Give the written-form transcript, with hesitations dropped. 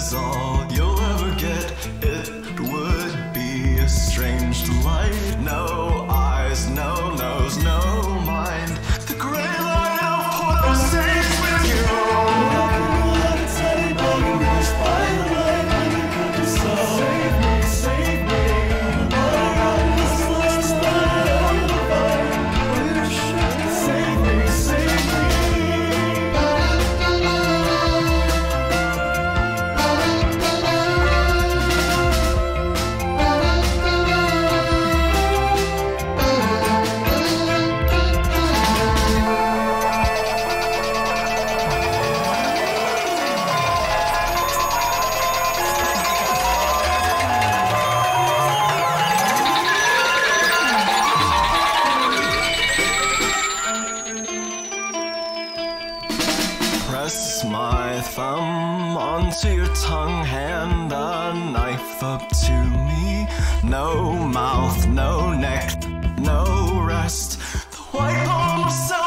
is all you'll ever get. It would be a strange delight. No eyes, no nose, no mind. The gray light of Porto stays with you. Save me, save me. Save me, save me. Press my thumb onto your tongue, hand a knife up to me. No mouth, no neck, no rest. The white palm of